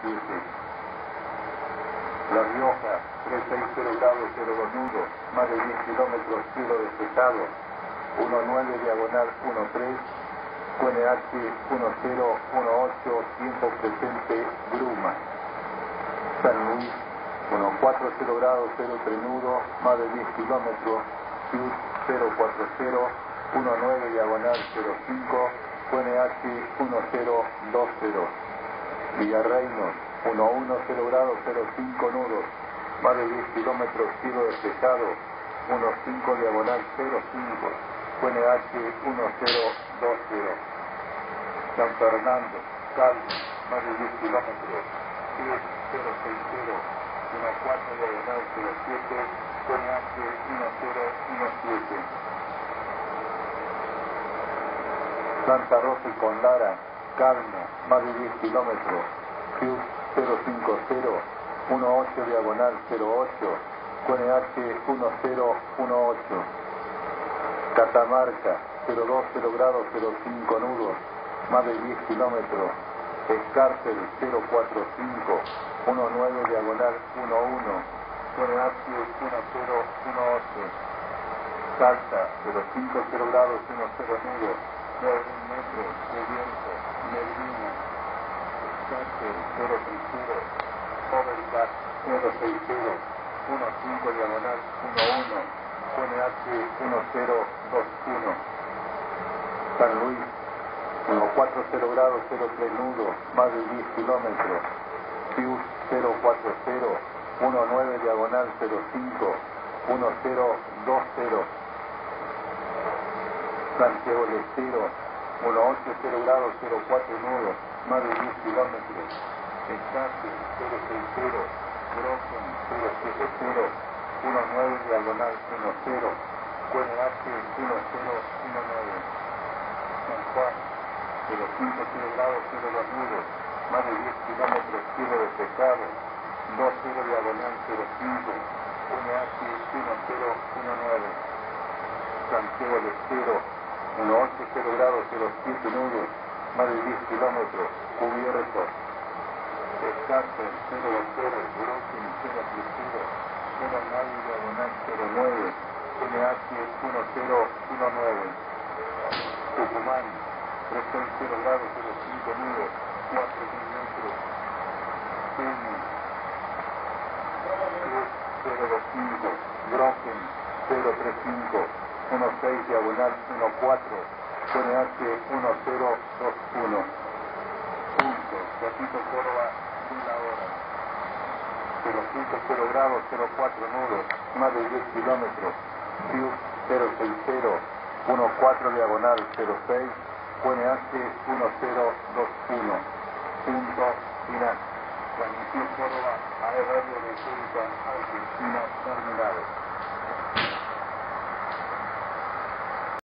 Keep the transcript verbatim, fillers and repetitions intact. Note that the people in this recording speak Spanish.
siete. La Rioja, trescientos sesenta grados cero dos nudos, más de diez kilómetros, cielo despejado, uno nueve diagonal uno tres, Q N H uno cero uno ocho, tiempo presente, bruma. San Luis, ciento cuarenta grados cero tres nudos, más de diez kilómetros, sur cero cuatro cero, uno nueve diagonal cero cinco, Q N H uno cero dos cero. Villarreino, ciento diez grados cero cinco nudos, más de diez kilómetros, cielo despejado, uno cinco diagonal cero cinco, Q N H uno cero dos cero. San Fernando, Calvo, más de diez kilómetros, cero seis cero, uno cuatro diagonal cero siete, Q N H uno cero uno siete. Santa Rosa y Conlara, Calmo, más de diez kilómetros, cero cinco cero, uno ocho diagonal cero ocho, Q N H uno cero uno ocho. Catamarca, cero veinte grados cero cinco nudos, más de diez kilómetros, Escárcel cero cuarenta y cinco, uno nueve diagonal uno uno, Q N H uno cero uno ocho. Salta, cero cincuenta grados uno cero nudos, nueve metros, cubierto, Medina, Escárcel cero treinta, Overcast cero sesenta, uno cinco diagonal uno uno, Q N H uno cero dos uno. San Luis, ciento cuarenta grados cero tres nudos, más de diez kilómetros, Fius cero cuarenta, uno nueve diagonal cero cinco, uno cero dos cero. Santiago del Estero, ciento ochenta grados cero cuatro nudos, más de diez kilómetros, Escárcel cero sesenta, Grossen cero setenta, uno nueve diagonal uno cero, Q N H uno cero uno nueve. San Juan, cero cincuenta grados cero dos nudos, más de diez kilómetros, cielo despejado, dos cero diagonal cero cinco, Q N H uno cero uno nueve. Santiago del Estero, ciento ochenta grados cero siete nudos, más de diez kilómetros, cubierto. Escárcel cero cero, Grossen cero treinta, cero nueve diagonal cero nueve, Q N H uno cero uno nueve. Tucumán, trescientos grados cero cinco nudos, cuatro mil metros, N, cero veinticinco, Grossen cero treinta y cinco, uno seis diagonal uno cuatro, Q N H uno cero dos uno. Punto, Capito Córdoba, de la hora. cero cincuenta grados cero cuatro nudos, más de diez kilómetros, Fius cero sesenta, uno cuatro diagonal cero seis, Q N H uno cero dos uno. Punto final. Transmisión Córdoba, A E Radio República Argentina, terminado.